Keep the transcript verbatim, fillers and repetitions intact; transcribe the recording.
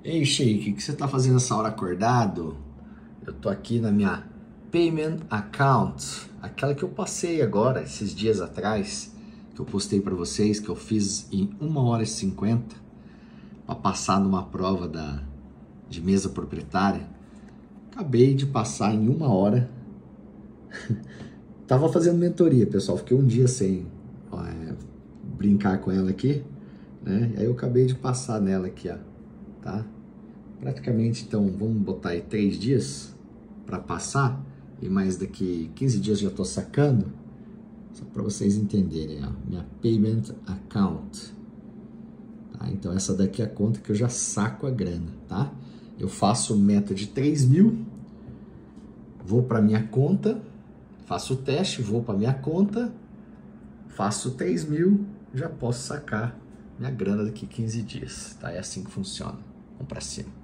Ei, Sheik, o que você tá fazendo essa hora acordado? Eu tô aqui na minha Payment Account, aquela que eu passei agora, esses dias atrás, que eu postei para vocês, que eu fiz em uma hora e cinquenta para passar numa prova da, de mesa proprietária. Acabei de passar em uma hora. Tava fazendo mentoria, pessoal, fiquei um dia sem ó, é, brincar com ela aqui, né? Aí eu acabei de passar nela aqui, ó, tá? Praticamente, então, vamos botar aí três dias para passar e mais daqui quinze dias já tô sacando, só para vocês entenderem, ó, minha Payment Account, tá? Então essa daqui é a conta que eu já saco a grana, tá? Eu faço meta de três mil, vou para minha conta, faço o teste, vou para minha conta, faço três mil, já posso sacar minha grana daqui quinze dias, tá? É assim que funciona. Vamos para cima.